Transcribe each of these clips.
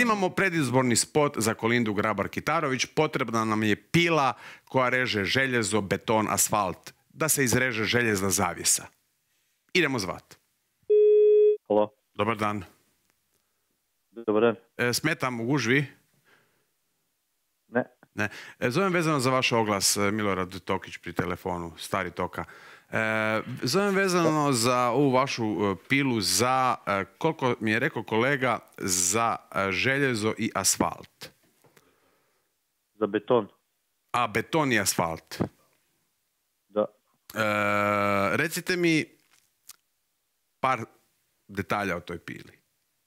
Snimamo predizborni spot za Kolindu Grabar-Kitarović. Potrebna nam je pila koja reže željezo, beton, asfalt. Da se izreže željezna zavjesa. Idemo zvat. Halo. Dobar dan. Dobar dan. Smetam u gužvi? Ne. Zovem vezano za vaš oglas, Milorad Tokić pri telefonu, stari Toka. Zovem vezano za ovu vašu pilu za, koliko mi je rekao kolega, za željezo i asfalt. Za beton. A, beton i asfalt. Da. Recite mi par detalja o toj pili.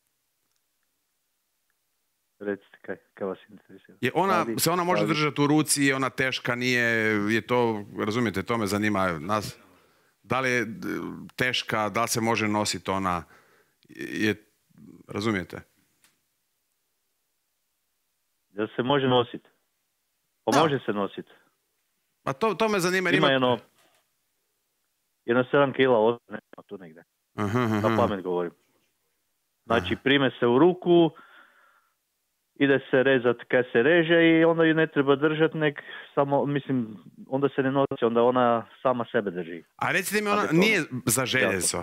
Recite kaj vas interesira. Se ona može držati u ruci, je ona teška, nije, je to, razumijete, to me zanima nas. Da li je teška, da li se može nositi ona, razumijete? Da se može nositi? Pa da. Može se nositi. Pa to me zanima. Ima jedno 7 kila, tu negdje. Na pamet govorim. Znači, prime se u ruku, ide se rezat kaj se reže i onda ju ne treba držati, nek samo, mislim, onda se ne nosi, onda ona sama sebe drži. A recite mi, ona nije za željezo?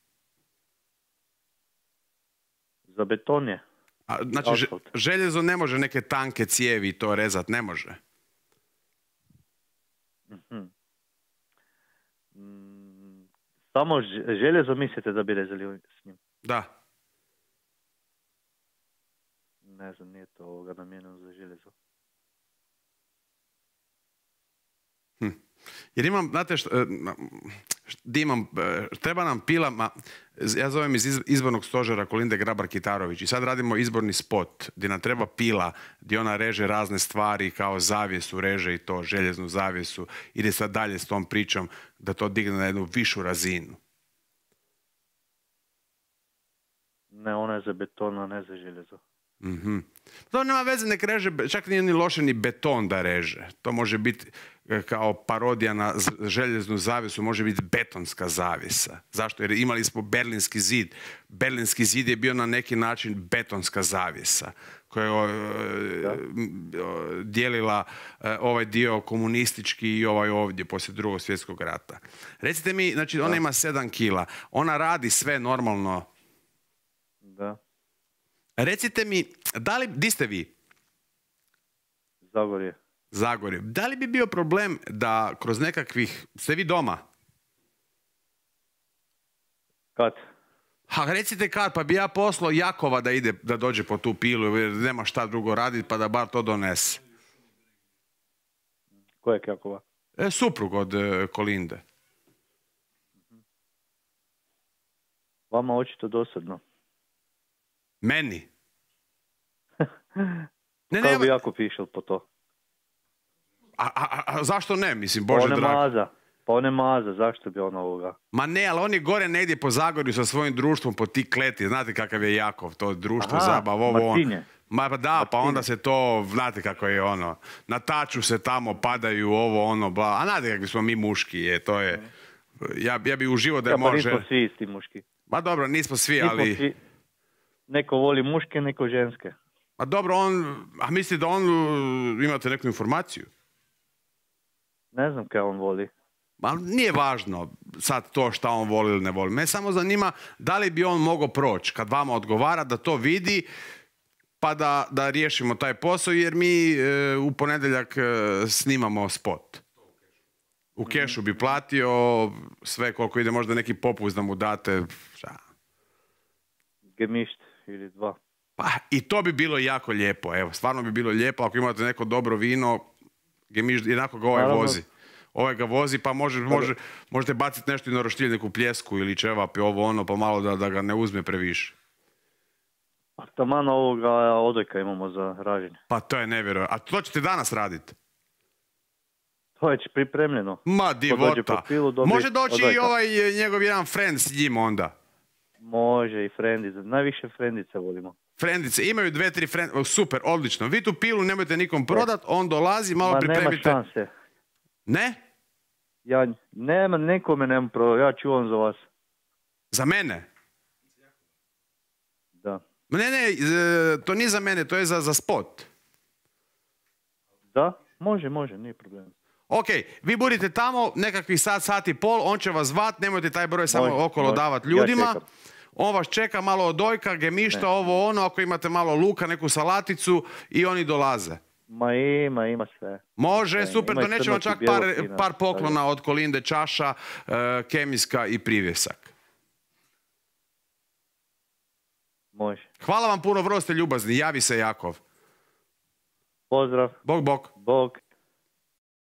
Za beton je. Znači, željezo ne može neke tanke cijevi to rezat, ne može? Samo željezo mislite da bi rezali s njim? Da. Ne znam, nije to namijenjeno za željezo. Jer imam, znate treba nam pila, ja zovem iz izbornog stožera Kolinde Grabar-Kitarović i sad radimo izborni spot gdje nam treba pila, gdje ona reže razne stvari kao zavjesu, reže i to, željeznu zavjesu, ide sad dalje s tom pričom da to digne na jednu višu razinu. Ne, ona je za beton, a ne za željezo. To nema veze, nek reže, čak nije ni loše ni beton da reže. To može biti kao parodija na željeznu zavjesu, može biti betonska zavjesa. Zašto? Jer imali smo Berlinski zid. Berlinski zid je bio na neki način betonska zavjesa koja je dijelila ovaj dio komunistički i ovaj ovdje poslije Drugog svjetskog rata. Recite mi, znači ona ima 7 kila, ona radi sve normalno. Da. Recite mi, di ste vi? Zagorje. Zagorje. Da li bi bio problem da kroz nekakvih... Ste vi doma? Kad? Recite kad, pa bi ja poslao Jakova da dođe po tu pilu, jer nema šta drugo raditi, pa da bar to donese. Kojeg Jakova? Suprug od Kolinde. Vama očito dosadno. Meni? Kako bi jako pišel po to? A zašto ne, mislim, Bože drag? Pa on je maza, zašto bi on ovoga? Ma ne, ali on je gore negdje po Zagorju sa svojim društvom po ti kleti. Znate kakav je Jakov, to društvo zabav, ovo Martinje. Ma da, pa onda se to, znate kako je ono, na taču se tamo padaju, ovo, ono, bla. A znate kakvi smo mi muški, to je, ja bi uživao da je može... Pa nismo svi isti muški. Ma dobro, nismo svi, ali... Neko voli muške, neko ženske. Pa dobro, a misli da on, imate neku informaciju? Ne znam kaj on voli. Ma nije važno sad to šta on voli ili ne voli. Me samo zanima da li bi on mogao proći kad vama odgovara da to vidi pa da riješimo taj posao jer mi u ponedjeljak snimamo spot. U kešu bi platio sve koliko ide, možda neki popust da mu date. Gemišt ili 2. Pa i to bi bilo jako lijepo, evo, stvarno bi bilo lijepo ako imate neko dobro vino, gemišt, jednako ga ovaj vozi. Ovaj ga vozi pa možete baciti nešto i na roštilj, neku pljesku ili čevap i ovo ono pa malo da ga ne uzme previše. A taman ovoga odojka imamo za raženje. Pa to je nevjerojatno. A to ćete danas raditi? To je pripremljeno. Ma divota. Može doći odojka. I ovaj njegov jedan friend s njim onda. Može i frendice. Najviše frendice volimo. Frendice. Imaju 2-3 frendice. Super, odlično. Vi tu pilu nemojte nikom prodat, on dolazi, malo pripremite. Nema šanse. Ne? Ja nekome nemam prodat. Ja čuvam za vas. Za mene? Da. Ne, to nije za mene, to je za spot. Da, može, nije problem. Ok, vi budite tamo nekakvih sat i pol, on će vas zvat, nemojte taj broj samo okolo davati ljudima. Ja on vas čeka, malo odojka, gemišta, ovo ono, ako imate malo luka, neku salaticu i oni dolaze. Ima sve. Može, super, donećemo čak par poklona od Kolinde, čaša, kemijska i privjesak. Može. Hvala vam puno, vrlo ste ljubazni, javi se Jakov. Pozdrav. Bog. Bog.